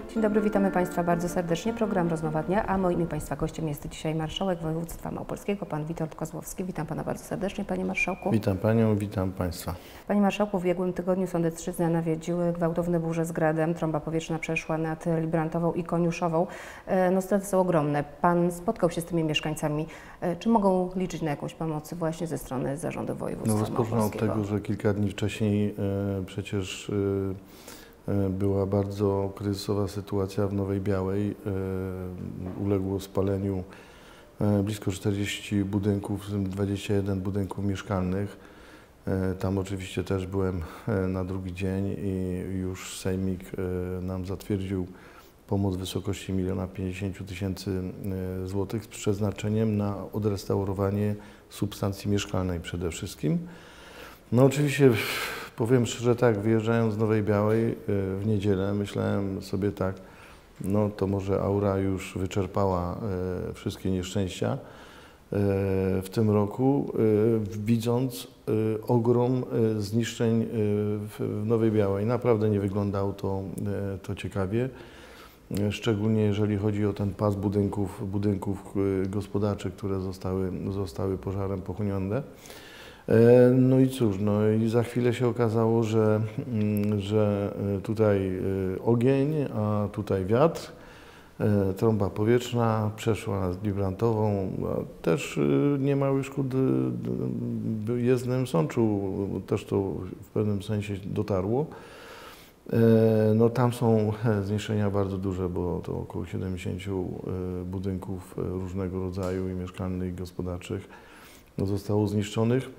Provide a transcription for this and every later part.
Dzień dobry, witamy Państwa bardzo serdecznie. Program Rozmowa Dnia, a moim i Państwa gościem jest dzisiaj marszałek województwa małopolskiego, pan Witold Kozłowski. Witam Pana bardzo serdecznie, Panie Marszałku. Witam Panią, witam Państwa. Panie Marszałku, w ubiegłym tygodniu Sądecczyznę nawiedziły gwałtowne burze z gradem. Trąba powietrzna przeszła nad Librantową i Koniuszową. No, straty są ogromne. Pan spotkał się z tymi mieszkańcami. Czy mogą liczyć na jakąś pomoc właśnie ze strony zarządu województwa małopolskiego? Rozpocznę od tego, że kilka dni wcześniej przecież była bardzo kryzysowa sytuacja w Nowej Białej. Uległo spaleniu blisko 40 budynków, w tym 21 budynków mieszkalnych. Tam oczywiście też byłem na drugi dzień i już Sejmik nam zatwierdził pomoc w wysokości 1 050 000 złotych z przeznaczeniem na odrestaurowanie substancji mieszkalnej przede wszystkim. No oczywiście powiem szczerze tak, wyjeżdżając z Nowej Białej w niedzielę myślałem sobie tak, no to może aura już wyczerpała wszystkie nieszczęścia w tym roku, widząc ogrom zniszczeń w Nowej Białej. Naprawdę nie wyglądało to ciekawie, szczególnie jeżeli chodzi o ten pas budynków gospodarczych, które zostały pożarem pochłonięte. No i cóż, no i za chwilę się okazało, że tutaj ogień, a tutaj wiatr, trąba powietrzna przeszła nad Librantową, też nie mały szkód w Jezdnym Sączu, też to w pewnym sensie dotarło. No tam są zniszczenia bardzo duże, bo to około 70 budynków różnego rodzaju i mieszkalnych, i gospodarczych zostało zniszczonych.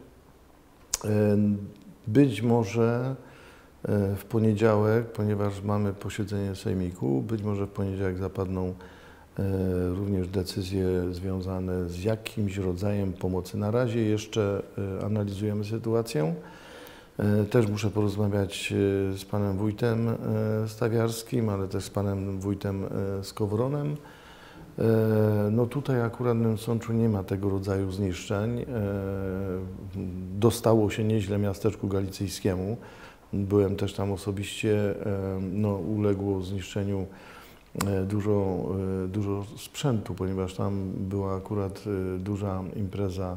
Być może w poniedziałek, ponieważ mamy posiedzenie Sejmiku, być może w poniedziałek zapadną również decyzje związane z jakimś rodzajem pomocy. Na razie jeszcze analizujemy sytuację. Też muszę porozmawiać z panem wójtem Stawiarskim, ale też z panem wójtem Skowronem. No tutaj akurat w Sączu nie ma tego rodzaju zniszczeń. Dostało się nieźle miasteczku galicyjskiemu. Byłem też tam osobiście. No, uległo zniszczeniu dużo sprzętu, ponieważ tam była akurat duża impreza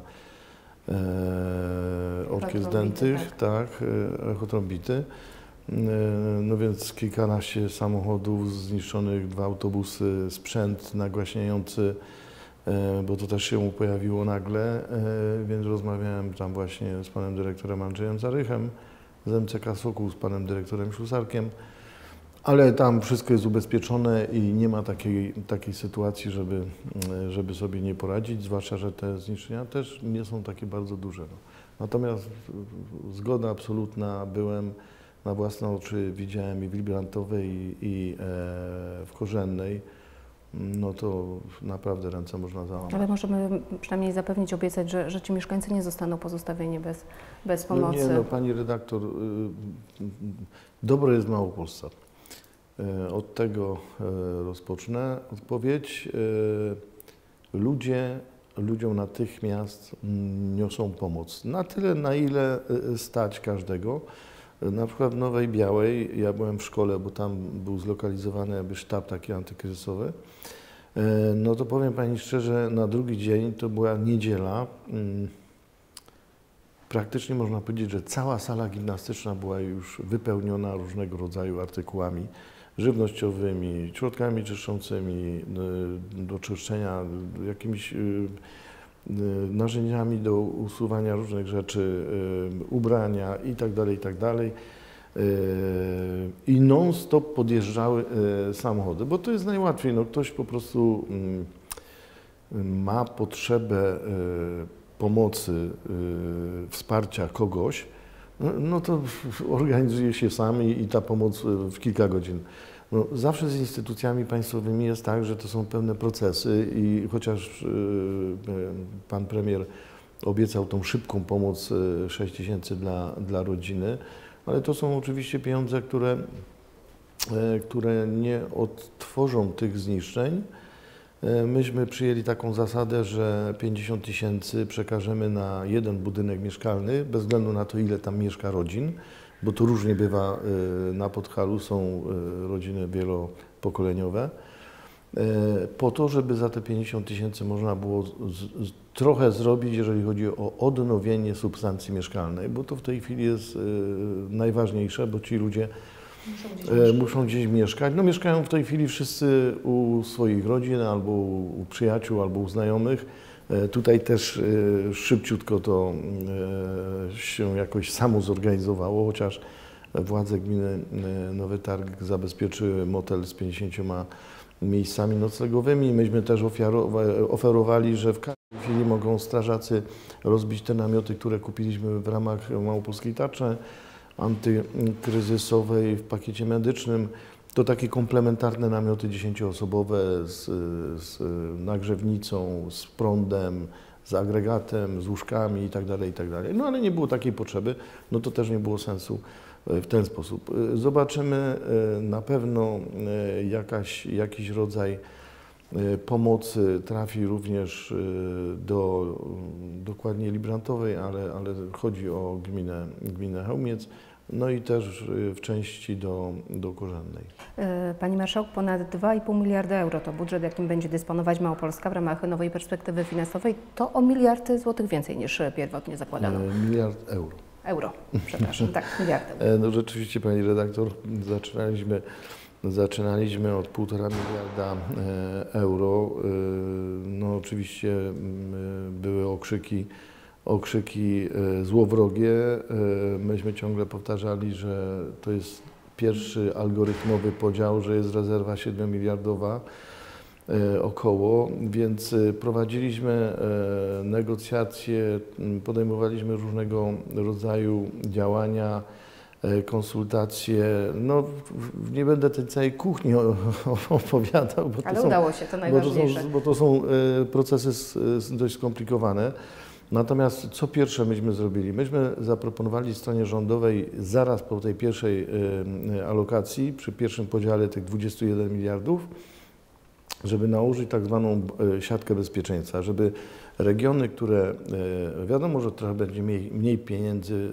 orkiestr dętych, tak, echotrombity. No więc kilkanaście samochodów zniszczonych, 2 autobusy, sprzęt nagłaśniający, bo to też się pojawiło nagle, więc rozmawiałem tam właśnie z panem dyrektorem Andrzejem Zarychem z MCK Sokół, z panem dyrektorem Ślusarkiem, ale tam wszystko jest ubezpieczone i nie ma takiej sytuacji, żeby sobie nie poradzić, zwłaszcza, że te zniszczenia też nie są takie bardzo duże. No. Natomiast zgoda absolutna, byłem na własne oczy, widziałem i w Librantowej, i w Korzennej, no to naprawdę ręce można załamać. Ale możemy przynajmniej zapewnić, obiecać, że ci mieszkańcy nie zostaną pozostawieni bez pomocy. No nie, no pani redaktor, dobro jest w Małopolsce. Od tego rozpocznę odpowiedź. Ludziom natychmiast niosą pomoc. Na tyle, na ile stać każdego. Na przykład w Nowej Białej, ja byłem w szkole, bo tam był zlokalizowany jakby sztab taki antykryzysowy. No to powiem pani szczerze, na drugi dzień, to była niedziela, praktycznie można powiedzieć, że cała sala gimnastyczna była już wypełniona różnego rodzaju artykułami żywnościowymi, środkami czyszczącymi, do czyszczenia, jakimiś narzędziami do usuwania różnych rzeczy, ubrania itd., itd. I non-stop podjeżdżały samochody, bo to jest najłatwiej. No, ktoś po prostu ma potrzebę pomocy, wsparcia kogoś, no to organizuje się sam i ta pomoc w kilka godzin. No, zawsze z instytucjami państwowymi jest tak, że to są pewne procesy i chociaż pan premier obiecał tą szybką pomoc 6 000 dla rodziny, ale to są oczywiście pieniądze, które nie odtworzą tych zniszczeń. Myśmy przyjęli taką zasadę, że 50 000 przekażemy na jeden budynek mieszkalny, bez względu na to, ile tam mieszka rodzin, bo to różnie bywa. Na Podhalu są rodziny pokoleniowe, po to, żeby za te 50 000 można było trochę zrobić, jeżeli chodzi o odnowienie substancji mieszkalnej, bo to w tej chwili jest najważniejsze, bo ci ludzie muszą gdzieś mieszkać. No mieszkają w tej chwili wszyscy u swoich rodzin, albo u przyjaciół, albo u znajomych. Tutaj też szybciutko to się jakoś samo zorganizowało, chociaż władze gminy Nowy Targ zabezpieczyły motel z 50 miejscami noclegowymi. Myśmy też oferowali, że w każdej chwili mogą strażacy rozbić te namioty, które kupiliśmy w ramach Małopolskiej Tarczy antykryzysowej w pakiecie medycznym. To takie komplementarne namioty 10-osobowe z nagrzewnicą, z prądem, z agregatem, z łóżkami itd., itd. No ale nie było takiej potrzeby, no to też nie było sensu w ten sposób. Zobaczymy na pewno jakiś rodzaj pomocy trafi również do dokładnie Librantowej, ale chodzi o gminę Chełmiec. No i też w części do Korzennej. Pani Marszałek, ponad 2,5 miliarda euro to budżet, jakim będzie dysponować Małopolska w ramach nowej perspektywy finansowej. To o miliard złotych więcej niż pierwotnie zakładano. Miliard euro. Euro, przepraszam, tak, miliard euro. No rzeczywiście, pani redaktor, zaczynaliśmy od 1,5 miliarda euro. No oczywiście były okrzyki złowrogie. Myśmy ciągle powtarzali, że to jest pierwszy algorytmowy podział, że jest rezerwa 7-miliardowa około, więc prowadziliśmy negocjacje, podejmowaliśmy różnego rodzaju działania, konsultacje. No, nie będę tej całej kuchni opowiadał, bo ale udało się, to najważniejsze. Bo to są procesy dość skomplikowane. Natomiast co pierwsze myśmy zrobili? Myśmy zaproponowali stronie rządowej zaraz po tej pierwszej alokacji, przy pierwszym podziale tych 21 miliardów, żeby nałożyć tak zwaną siatkę bezpieczeństwa, żeby regiony, które wiadomo, że trochę będzie mniej pieniędzy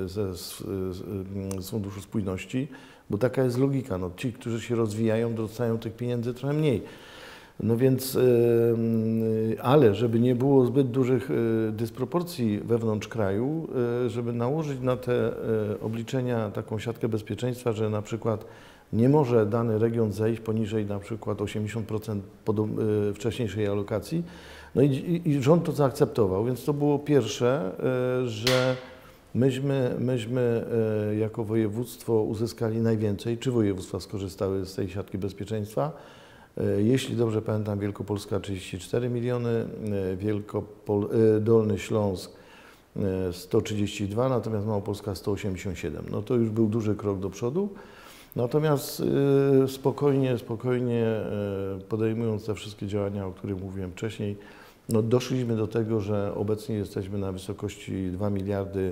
z Funduszu Spójności, bo taka jest logika, no, ci, którzy się rozwijają, dostają tych pieniędzy trochę mniej. No więc, ale żeby nie było zbyt dużych dysproporcji wewnątrz kraju, żeby nałożyć na te obliczenia taką siatkę bezpieczeństwa, że na przykład nie może dany region zejść poniżej na przykład 80% wcześniejszej alokacji. No i rząd to zaakceptował, więc to było pierwsze, że myśmy jako województwo uzyskali najwięcej, czy województwa skorzystały z tej siatki bezpieczeństwa. Jeśli dobrze pamiętam, Wielkopolska 34 miliony, Dolny Śląsk 132, natomiast Małopolska 187. No to już był duży krok do przodu. Natomiast spokojnie podejmując te wszystkie działania, o których mówiłem wcześniej, no doszliśmy do tego, że obecnie jesteśmy na wysokości 2 miliardy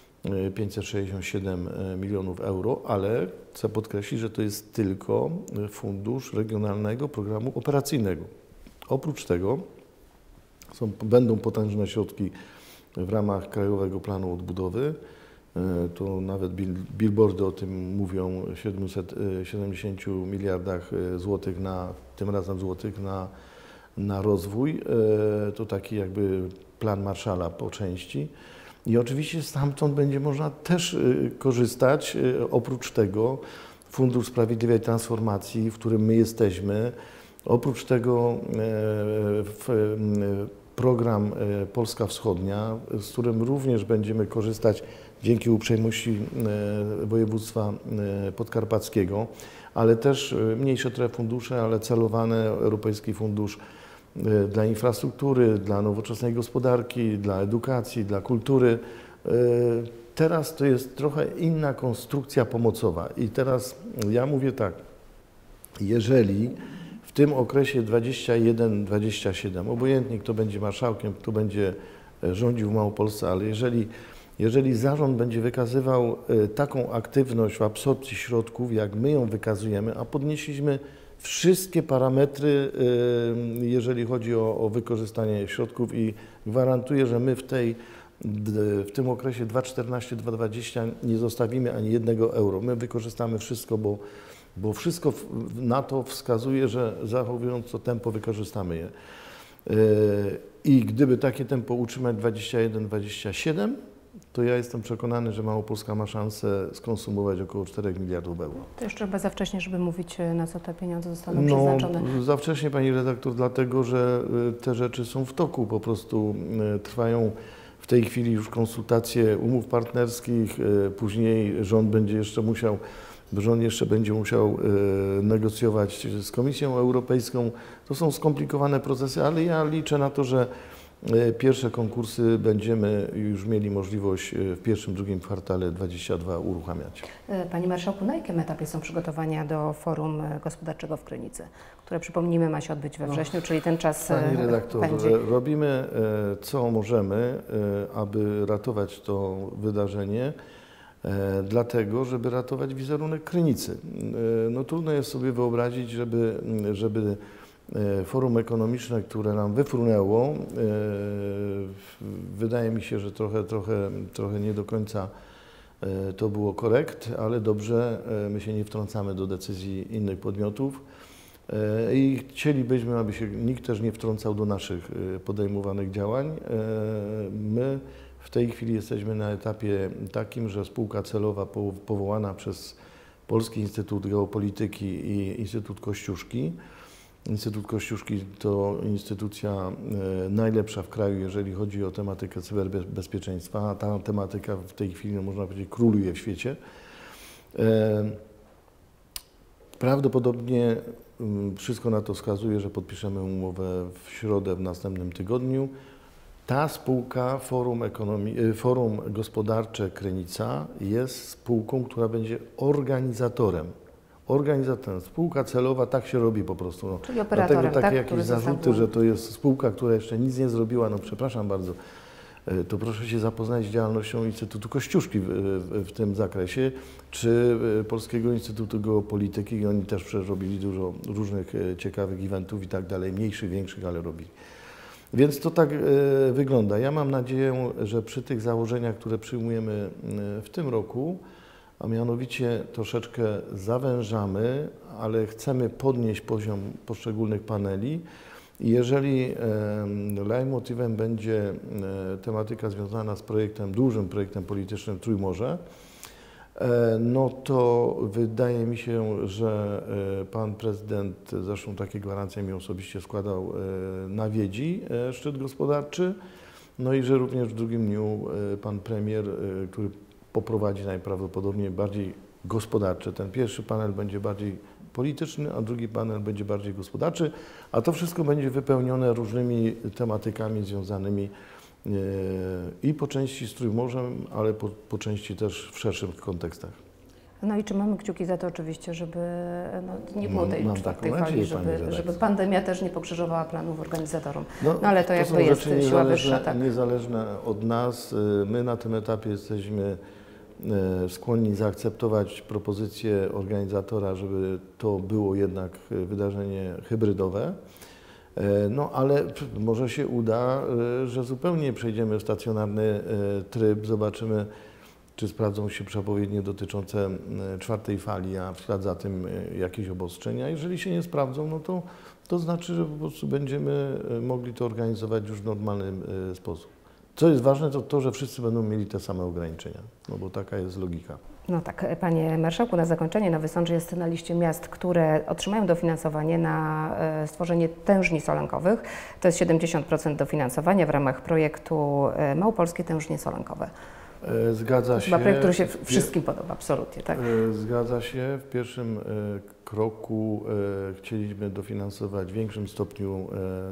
567 milionów euro, ale chcę podkreślić, że to jest tylko fundusz regionalnego programu operacyjnego. Oprócz tego będą potężne środki w ramach Krajowego Planu Odbudowy. To nawet billboardy o tym mówią, 770 miliardach złotych tym razem na rozwój. To taki jakby plan Marshalla po części. I oczywiście stamtąd będzie można też korzystać. Oprócz tego Fundusz Sprawiedliwej Transformacji, w którym my jesteśmy, oprócz tego program Polska Wschodnia, z którym również będziemy korzystać dzięki uprzejmości województwa podkarpackiego, ale też mniejsze trochę fundusze, ale celowane, Europejski Fundusz dla infrastruktury, dla nowoczesnej gospodarki, dla edukacji, dla kultury. Teraz to jest trochę inna konstrukcja pomocowa i teraz ja mówię tak, jeżeli w tym okresie 21-27, obojętnie kto będzie marszałkiem, kto będzie rządził w Małopolsce, ale jeżeli zarząd będzie wykazywał taką aktywność w absorpcji środków, jak my ją wykazujemy, a podnieśliśmy wszystkie parametry, jeżeli chodzi o wykorzystanie środków i gwarantuję, że my w tej w tym okresie 2014-2020 nie zostawimy ani jednego euro. My wykorzystamy wszystko, bo wszystko na to wskazuje, że zachowując to tempo wykorzystamy je. I gdyby takie tempo utrzymać 21-27, to ja jestem przekonany, że Małopolska ma szansę skonsumować około 4 miliardów euro. To jeszcze chyba za wcześnie, żeby mówić, na co te pieniądze zostaną przeznaczone. Za wcześnie, pani redaktor, dlatego że te rzeczy są w toku, po prostu trwają w tej chwili już konsultacje umów partnerskich, później rząd jeszcze będzie musiał negocjować z Komisją Europejską. To są skomplikowane procesy, ale ja liczę na to, że pierwsze konkursy będziemy już mieli możliwość w pierwszym, drugim kwartale 2022 uruchamiać. Panie Marszałku, na jakim etapie są przygotowania do Forum Gospodarczego w Krynicy, które przypomnijmy ma się odbyć we wrześniu, czyli ten czas Pani redaktor, będzie... robimy co możemy, aby ratować to wydarzenie, dlatego, żeby ratować wizerunek Krynicy. No, trudno jest sobie wyobrazić, żeby forum ekonomiczne, które nam wyfrunęło, wydaje mi się, że trochę nie do końca to było korekt, ale dobrze, my się nie wtrącamy do decyzji innych podmiotów i chcielibyśmy, aby się nikt też nie wtrącał do naszych podejmowanych działań. My w tej chwili jesteśmy na etapie takim, że spółka celowa powołana przez Polski Instytut Geopolityki i Instytut Kościuszki. Instytut Kościuszki to instytucja najlepsza w kraju, jeżeli chodzi o tematykę cyberbezpieczeństwa, a ta tematyka w tej chwili, no, można powiedzieć, króluje w świecie. Prawdopodobnie wszystko na to wskazuje, że podpiszemy umowę w środę w następnym tygodniu. Ta spółka, Forum Gospodarcze Krynica, jest spółką, która będzie organizatorem. Spółka celowa, tak się robi po prostu. No. Czyli operatorem, dlatego takie tak? jakieś zarzuty, że to jest spółka, która jeszcze nic nie zrobiła, no przepraszam bardzo, to proszę się zapoznać z działalnością Instytutu Kościuszki w tym zakresie, czy Polskiego Instytutu Geopolityki. Oni też przecież robili dużo różnych ciekawych eventów i tak dalej, mniejszych, większych, ale robili. Więc to tak wygląda. Ja mam nadzieję, że przy tych założeniach, które przyjmujemy w tym roku, a mianowicie troszeczkę zawężamy, ale chcemy podnieść poziom poszczególnych paneli. I jeżeli leitmotivem będzie tematyka związana z dużym projektem politycznym Trójmorze, no to wydaje mi się, że pan prezydent, zresztą takie gwarancje mi osobiście składał, nawiedzi szczyt gospodarczy, no i że również w drugim dniu pan premier, który poprowadzi najprawdopodobniej bardziej gospodarczy. Ten pierwszy panel będzie bardziej polityczny, a drugi panel będzie bardziej gospodarczy, a to wszystko będzie wypełnione różnymi tematykami związanymi i po części z Trójmorzem, ale po części też w szerszych kontekstach. No i czy mamy kciuki za to oczywiście, żeby nie było tej czwartej fali, żeby pandemia też nie pokrzyżowała planów organizatorom. No ale to jakby jest siła wyższa. Tak? Niezależne od nas. My na tym etapie jesteśmy skłonni zaakceptować propozycję organizatora, żeby to było jednak wydarzenie hybrydowe. No ale może się uda, że zupełnie przejdziemy w stacjonarny tryb, zobaczymy, czy sprawdzą się przepowiednie dotyczące czwartej fali, a w ślad za tym jakieś obostrzenia. Jeżeli się nie sprawdzą, no to znaczy, że po prostu będziemy mogli to organizować już w normalny sposób. Co jest ważne, to to, że wszyscy będą mieli te same ograniczenia, no bo taka jest logika. No tak, panie marszałku, na zakończenie Nowy Sącz jest na liście miast, które otrzymają dofinansowanie na stworzenie tężni solankowych. To jest 70% dofinansowania w ramach projektu Małopolskie Tężnie Solankowe. Zgadza się. Chyba projekt, który się wszystkim podoba, absolutnie, tak? Zgadza się. W pierwszym kroku chcieliśmy dofinansować w większym stopniu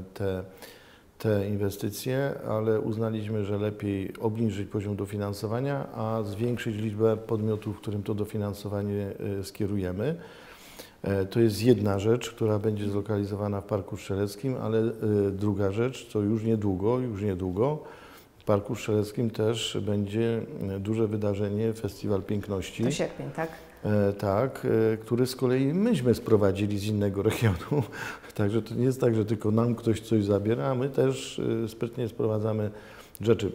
te inwestycje, ale uznaliśmy, że lepiej obniżyć poziom dofinansowania, a zwiększyć liczbę podmiotów, którym to dofinansowanie skierujemy. To jest jedna rzecz, która będzie zlokalizowana w Parku Strzeleckim, ale druga rzecz, to już niedługo, w Parku Strzeleckim też będzie duże wydarzenie, Festiwal Piękności. To sierpień, tak? Tak, który z kolei myśmy sprowadzili z innego regionu. Także to nie jest tak, że tylko nam ktoś coś zabiera, a my też sprytnie sprowadzamy rzeczy.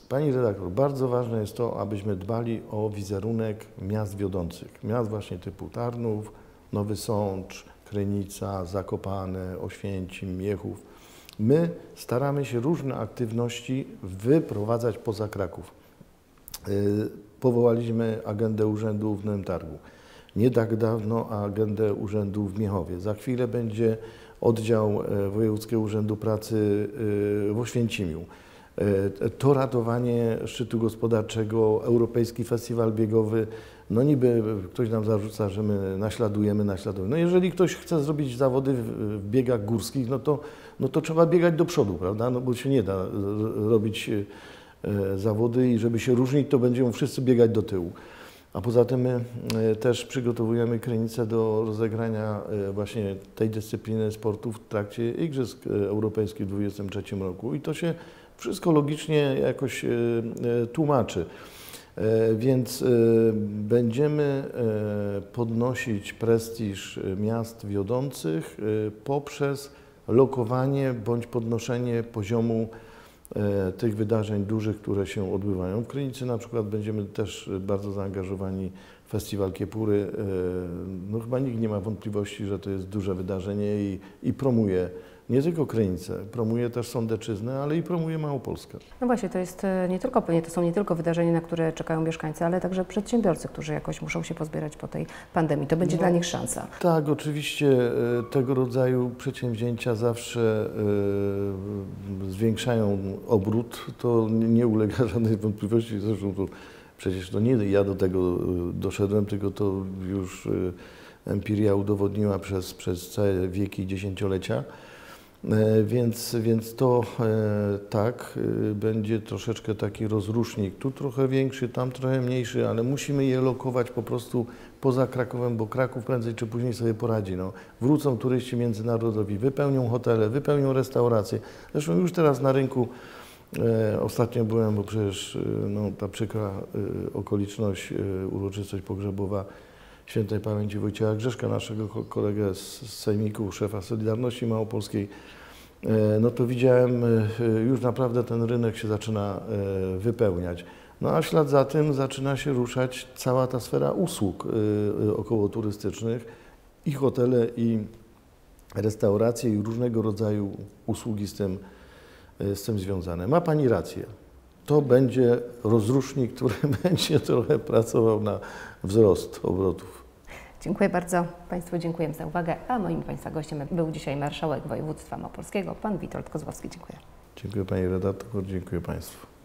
Pani redaktor, bardzo ważne jest to, abyśmy dbali o wizerunek miast wiodących. Miast właśnie typu Tarnów, Nowy Sącz, Krynica, Zakopane, Oświęcim, Miechów. My staramy się różne aktywności wyprowadzać poza Kraków. Powołaliśmy agendę urzędu w Nowym Targu. Nie tak dawno agendę urzędu w Miechowie. Za chwilę będzie oddział Wojewódzkiego Urzędu Pracy w Oświęcimiu. To ratowanie szczytu gospodarczego, Europejski Festiwal Biegowy, no niby ktoś nam zarzuca, że my naśladujemy. No jeżeli ktoś chce zrobić zawody w biegach górskich, no to trzeba biegać do przodu, prawda? No bo się nie da robić zawody i żeby się różnić, to będziemy wszyscy biegać do tyłu. A poza tym my też przygotowujemy Krynicę do rozegrania właśnie tej dyscypliny sportu w trakcie Igrzysk Europejskich w 2023 roku i to się wszystko logicznie jakoś tłumaczy. Więc będziemy podnosić prestiż miast wiodących poprzez lokowanie bądź podnoszenie poziomu tych wydarzeń dużych, które się odbywają. W Krynicy na przykład będziemy też bardzo zaangażowani w Festiwal Kiepury. No chyba nikt nie ma wątpliwości, że to jest duże wydarzenie i promuje nie tylko Krynicę, promuje też Sądeczyznę, ale i promuje Małopolskę. No właśnie, to są nie tylko wydarzenia, na które czekają mieszkańcy, ale także przedsiębiorcy, którzy jakoś muszą się pozbierać po tej pandemii. To będzie dla nich szansa. Tak, oczywiście tego rodzaju przedsięwzięcia zawsze zwiększają obrót. To nie ulega żadnej wątpliwości. Zresztą to przecież to nie ja do tego doszedłem, tylko to już empiria udowodniła przez całe wieki i dziesięciolecia. Więc to tak, będzie troszeczkę taki rozrusznik, tu trochę większy, tam trochę mniejszy, ale musimy je lokować po prostu poza Krakowem, bo Kraków prędzej czy później sobie poradzi. No. Wrócą turyści międzynarodowi, wypełnią hotele, wypełnią restauracje. Zresztą już teraz na rynku, ostatnio byłem, bo przecież no, ta przykra okoliczność, uroczystość pogrzebowa świętej pamięci Wojciecha Grzeszka, naszego kolegę z Sejmiku, szefa Solidarności Małopolskiej, no to widziałem, już naprawdę ten rynek się zaczyna wypełniać. No a w ślad za tym zaczyna się ruszać cała ta sfera usług okołoturystycznych i hotele, i restauracje, i różnego rodzaju usługi z tym związane. Ma Pani rację. To będzie rozrusznik, który będzie trochę pracował na wzrost obrotów. Dziękuję bardzo. Państwu dziękujemy za uwagę, a moim Państwa gościem był dzisiaj marszałek województwa małopolskiego, pan Witold Kozłowski. Dziękuję. Dziękuję Pani redaktor, dziękuję Państwu.